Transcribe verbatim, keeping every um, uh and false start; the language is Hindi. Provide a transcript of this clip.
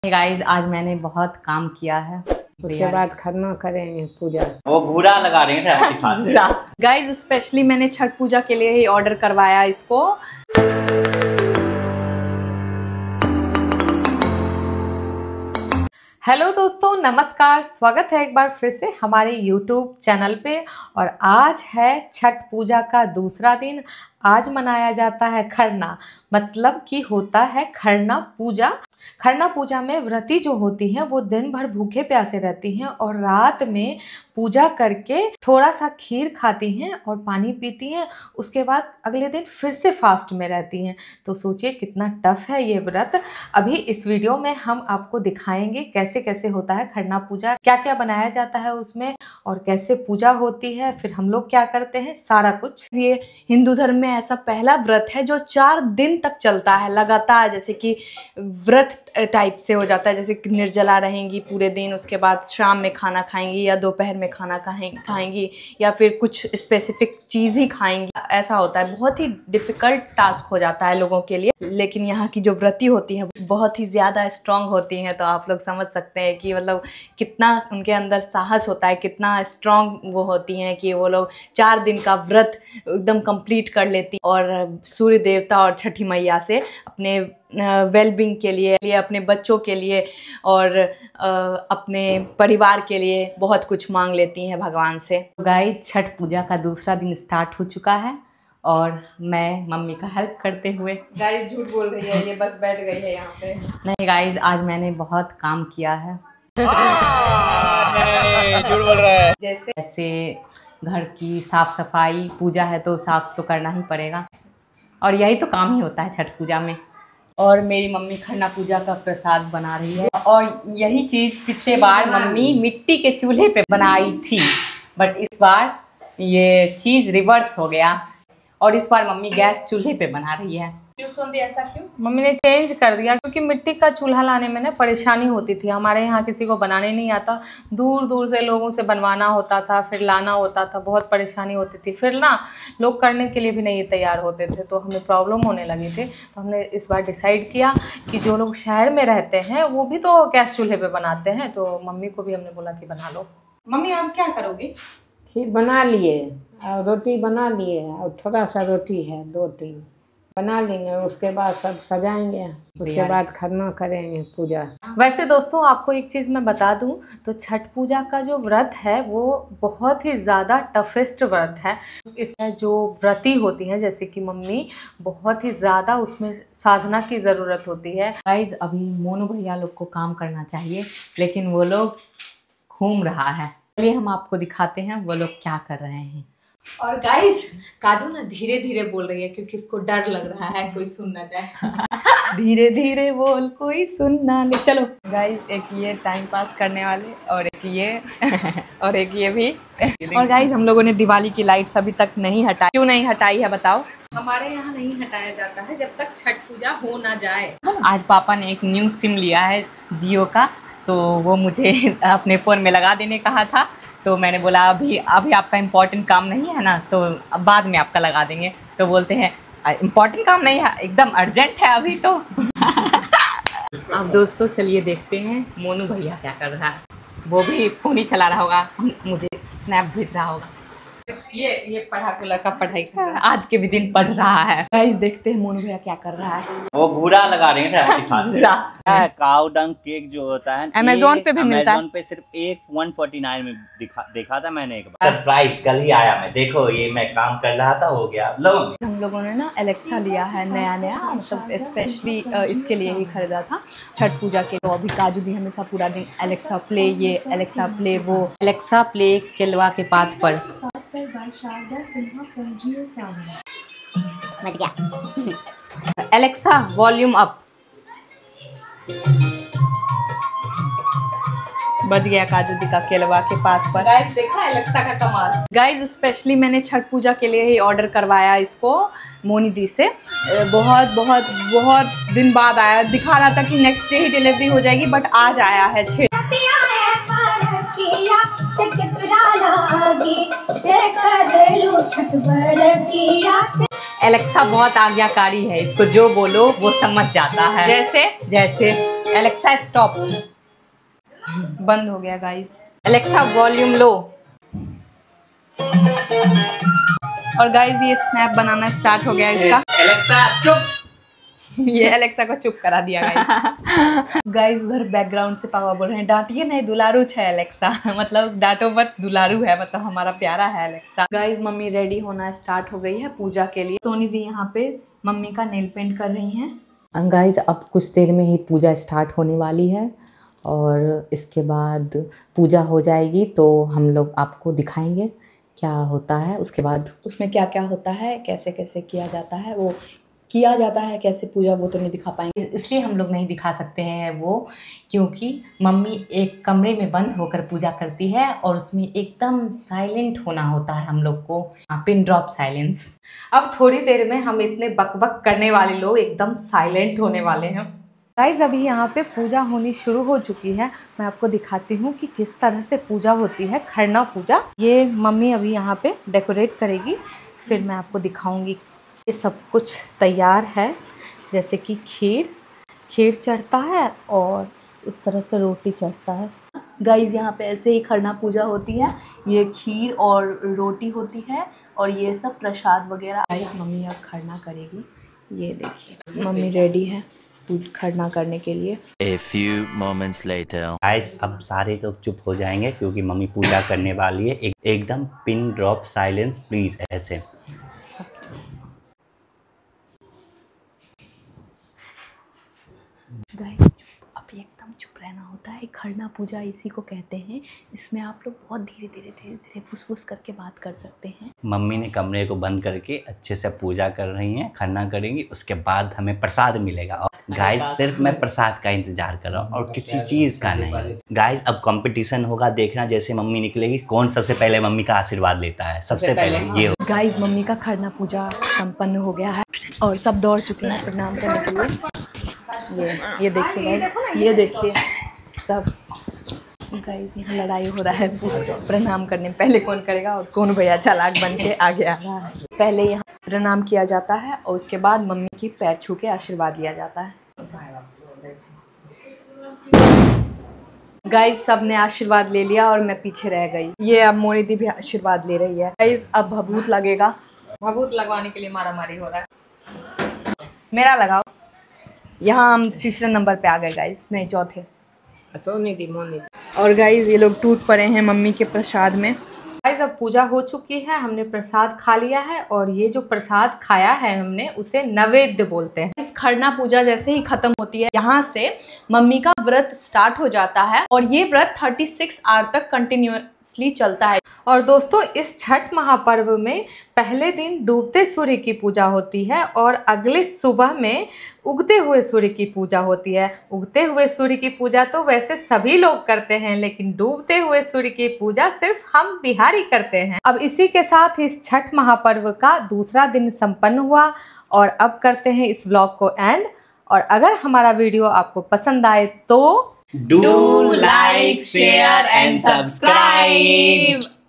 गाइस आज मैंने बहुत काम किया है। उसके बाद खरना करेंगे पूजा। वो भूरा लगा रहे थे गाइस स्पेशली मैंने छठ पूजा के लिए ही ऑर्डर करवाया इसको। हेलो दोस्तों, नमस्कार, स्वागत है एक बार फिर से हमारे यूट्यूब चैनल पे। और आज है छठ पूजा का दूसरा दिन। आज मनाया जाता है खरना, मतलब कि होता है खरना पूजा। खरना पूजा में व्रती जो होती हैं वो दिन भर भूखे प्यासे रहती हैं और रात में पूजा करके थोड़ा सा खीर खाती हैं और पानी पीती हैं। उसके बाद अगले दिन फिर से फास्ट में रहती हैं। तो सोचिए कितना टफ है ये व्रत। अभी इस वीडियो में हम आपको दिखाएंगे कैसे कैसे होता है खरना पूजा, क्या क्या बनाया जाता है उसमें और कैसे पूजा होती है, फिर हम लोग क्या करते हैं, सारा कुछ। ये हिंदू धर्म में ऐसा पहला व्रत है जो चार दिन तक चलता है लगातार, जैसे कि व्रत टाइप से हो जाता है, जैसे कि निर्जला रहेंगी पूरे दिन, उसके बाद शाम में खाना खाएंगी या दोपहर में खाना खाएंगी या फिर कुछ स्पेसिफिक चीज़ ही खाएंगी। ऐसा होता है, बहुत ही डिफ़िकल्ट टास्क हो जाता है लोगों के लिए। लेकिन यहाँ की जो व्रती होती हैं बहुत ही ज़्यादा स्ट्रांग होती हैं, तो आप लोग समझ सकते हैं कि मतलब कितना उनके अंदर साहस होता है, कितना स्ट्रांग वो होती हैं कि वो लोग चार दिन का व्रत एकदम कंप्लीट कर लेती और सूर्य देवता और छठी मैया से अपने वेलबींग के लिए, अपने बच्चों के लिए और अपने परिवार के लिए बहुत कुछ मांग लेती हैं भगवान से। गाइस छठ पूजा का दूसरा दिन स्टार्ट हो चुका है और मैं मम्मी का हेल्प करते हुए। गाइस झूठ बोल रही है, ये बस बैठ गई है यहाँ पे। नहीं गाइस, आज मैंने बहुत काम किया है। नहीं, झूठ बोल रहा है। जैसे जैसे घर की साफ सफाई, पूजा है तो साफ तो करना ही पड़ेगा और यही तो काम ही होता है छठ पूजा में। और मेरी मम्मी खरना पूजा का प्रसाद बना रही है और यही चीज़ पिछले बार मम्मी मिट्टी के चूल्हे पे बनाई थी, बट इस बार ये चीज़ रिवर्स हो गया और इस बार मम्मी गैस चूल्हे पे बना रही है। क्यों सुन दी, ऐसा क्यों? मम्मी ने चेंज कर दिया क्योंकि मिट्टी का चूल्हा लाने में ना परेशानी होती थी। हमारे यहाँ किसी को बनाने नहीं आता, दूर दूर से लोगों से बनवाना होता था, फिर लाना होता था, बहुत परेशानी होती थी। फिर ना लोग करने के लिए भी नहीं तैयार होते थे, तो हमें प्रॉब्लम होने लगी थी। तो हमने इस बार डिसाइड किया कि जो लोग शहर में रहते हैं वो भी तो गैस चूल्हे पर बनाते हैं, तो मम्मी को भी हमने बोला कि बना लो। मम्मी आप क्या करोगे? खीर बना लिए और रोटी बना लिए और थोड़ा सा रोटी है, दो तीन बना लेंगे। उसके बाद सब सजाएंगे, उसके बाद खरना करेंगे पूजा। वैसे दोस्तों आपको एक चीज़ मैं बता दूं तो छठ पूजा का जो व्रत है वो बहुत ही ज़्यादा टफेस्ट व्रत है। इसमें जो व्रती होती हैं जैसे कि मम्मी, बहुत ही ज़्यादा उसमें साधना की ज़रूरत होती है। गाइस अभी मोनू भैया लोग को काम करना चाहिए लेकिन वो लोग घूम रहा है। चलिए हम आपको दिखाते हैं वो लोग क्या कर रहे हैं। और गाइस काजू ना धीरे धीरे बोल रही है क्योंकि इसको डर लग रहा है कोई सुन ना जाए। धीरे धीरे बोल कोई सुन ना ले। चलो गाइस, एक ये टाइम पास करने वाले और एक ये और एक ये भी। और गाइस हम लोगों ने दिवाली की लाइट्स अभी तक नहीं हटाई। क्यों नहीं हटाई है बताओ? हमारे यहाँ नहीं हटाया जाता है जब तक छठ पूजा हो ना जाए। आज पापा ने एक न्यू सिम लिया है जियो का, तो वो मुझे अपने फ़ोन में लगा देने कहा था। तो मैंने बोला अभी अभी आपका इम्पोर्टेंट काम नहीं है ना, तो अब बाद में आपका लगा देंगे। तो बोलते हैं इम्पोर्टेंट काम नहीं है, एकदम अर्जेंट है अभी तो। अब दोस्तों चलिए देखते हैं मोनू भैया क्या कर रहा है। वो भी फ़ोन ही चला रहा होगा, मुझे स्नैप भेज रहा होगा। ये ये पढ़ाकू लड़का पढ़ाई कर रहा है, आज के भी दिन पढ़ रहा है। गाइस देखते हैं मोनू भैया क्या कर रहा है। वो भूरा लगा रहे थे। काऊ डंग केक जो होता है अमेज़न पे भी मिलता है। अमेज़न पे सिर्फ एक वन फोर्टी नाइन में दिखा देखा था मैंने एक बार। सरप्राइज कल ही आया। मैं देखो ये मैं काम कर रहा था, हो गया। लो हम लोगों ने ना एलेक्सा लिया है नया नया, मतलब स्पेशली इसके लिए ही खरीदा था छठ पूजा के। तो अभी काजू दी हमेशा पूरा दिन एलेक्सा प्ले ये, एलेक्सा प्ले वो। एलेक्सा प्ले केलवा के पात पर एलेक्सा वॉल्यूम अप। बज गया काजू दी का केलवा के पात पर। गाइस देखा एलेक्सा का कमाल। गाइस स्पेशली मैंने छठ पूजा के लिए ही ऑर्डर करवाया इसको मोनी दी से। बहुत बहुत बहुत दिन बाद आया, दिखा रहा था कि नेक्स्ट डे ही डिलीवरी हो जाएगी, बट आज आया है। छः एलेक्सा बहुत आज्ञाकारी है, इसको जो बोलो वो समझ जाता है। जैसे जैसे एलेक्सा स्टॉप। बंद हो गया गाइस। Alexa volume low. और गाइस ये स्नैप बनाना स्टार्ट हो गया इसका। एलेक्सा चुप। ये एलेक्सा को चुप करा दिया गाइस। गाइस उधर बैकग्राउंड से पापा बोल रहे हैं डांटिए नहीं, दुलारू है एलेक्सा। मतलब डांटो मत, दुलारू है, मतलब हमारा प्यारा है एलेक्सा। गाइस मम्मी रेडी होना स्टार्ट हो गई है पूजा के लिए। सोनी दी यहाँ पे मम्मी का नेल पेंट कर रही हैं। गाइस अब कुछ देर में ही पूजा स्टार्ट होने वाली है और इसके बाद पूजा हो जाएगी तो हम लोग आपको दिखाएंगे क्या होता है। उसके बाद उसमें क्या क्या होता है, कैसे कैसे किया जाता है, वो किया जाता है कैसे पूजा, वो तो नहीं दिखा पाएंगे। इसलिए हम लोग नहीं दिखा सकते हैं वो, क्योंकि मम्मी एक कमरे में बंद होकर पूजा करती है और उसमें एकदम साइलेंट होना होता है हम लोग को, पिन ड्रॉप साइलेंस। अब थोड़ी देर में हम इतने बकबक करने वाले लोग एकदम साइलेंट होने वाले हैं। गाइस अभी यहाँ पे पूजा होनी शुरू हो चुकी है। मैं आपको दिखाती हूँ कि किस तरह से पूजा होती है, खरना पूजा। ये मम्मी अभी यहाँ पे डेकोरेट करेगी, फिर मैं आपको दिखाऊंगी। ये सब कुछ तैयार है, जैसे कि खीर खीर चढ़ता है और उस तरह से रोटी चढ़ता है। गाइस यहाँ पे ऐसे ही खरना पूजा होती है। ये खीर और रोटी होती है और ये सब प्रसाद वगैरह। गाइस मम्मी अब खरना करेगी। ये देखिए मम्मी रेडी है खरना करने के लिए। A few moments later. Guys अब सारे लोग चुप हो जाएंगे क्योंकि मम्मी पूजा करने वाली है। एक, एकदम पिन ड्रॉप साइलेंस प्लीज। ऐसे गाइस अभी एकदम चुप रहना होता है। खरना पूजा इसी को कहते हैं। इसमें आप लोग बहुत धीरे धीरे धीरे धीरे फुसफुस करके बात कर सकते हैं। मम्मी ने कमरे को बंद करके अच्छे से पूजा कर रही हैं, खरना करेंगी, उसके बाद हमें प्रसाद मिलेगा। और गाइस सिर्फ मैं प्रसाद का इंतजार कर रहा हूँ और किसी चीज का नहीं। गाइस अब कंपटीशन होगा, देखना जैसे मम्मी निकलेगी कौन सबसे पहले मम्मी का आशीर्वाद लेता है। सबसे पहले ये। गाइस मम्मी का खरना पूजा संपन्न हो गया है और सब दौड़ चुके हैं प्रणाम करने के लिए। ये ये देखिए गाइस, ये देखिए सब। गाइस यहाँ लड़ाई हो रहा है प्रणाम करने। पहले कौन करेगा और कौन भैया चालाक बन के आगे आ रहा है। पहले यहाँ प्रणाम किया जाता है और उसके बाद मम्मी की पैर छू के आशीर्वाद लिया जाता है। गाइस सब ने आशीर्वाद ले लिया और मैं पीछे रह गई। ये अब मोनी दी भी आशीर्वाद ले रही है। गाइस अब भभूत लगेगा। भभूत लगवाने के लिए मारा मारी हो रहा है। मेरा लगाओ। यहाँ हम तीसरे नंबर पे आ गए गाइस, नहीं चौथे। सोनी दी मोनी। और गाइस ये लोग टूट पड़े हैं मम्मी के प्रसाद में। गाइस अब पूजा हो चुकी है, हमने प्रसाद खा लिया है और ये जो प्रसाद खाया है हमने उसे नैवेद्य बोलते हैं। इस खरना पूजा जैसे ही खत्म होती है यहाँ से मम्मी का व्रत स्टार्ट हो जाता है और ये व्रत छत्तीस आवर तक कंटिन्यूअसली चलता है। और दोस्तों इस छठ महापर्व में पहले दिन डूबते सूर्य की पूजा होती है और अगले सुबह में उगते हुए सूर्य की पूजा होती है। उगते हुए सूर्य की पूजा तो वैसे सभी लोग करते हैं, लेकिन डूबते हुए सूर्य की पूजा सिर्फ हम बिहारी करते हैं। अब इसी के साथ इस छठ महापर्व का दूसरा दिन संपन्न हुआ और अब करते हैं इस व्लॉग को एंड। और अगर हमारा वीडियो आपको पसंद आए तो do like share and subscribe.